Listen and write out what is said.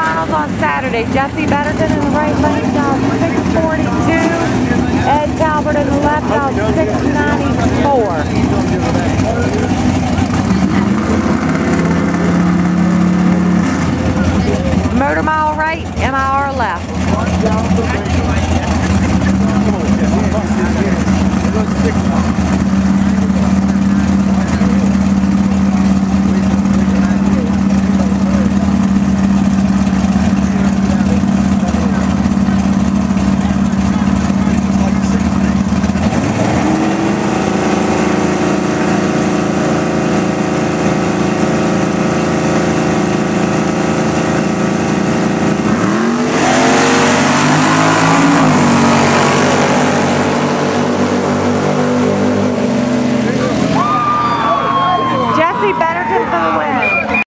quarterfinals on Saturday. Jesse Betterton in the right lane down 6:42. Ed Talbert in the left down 6:94. Motor mile right, MIR left. Betterton for the win.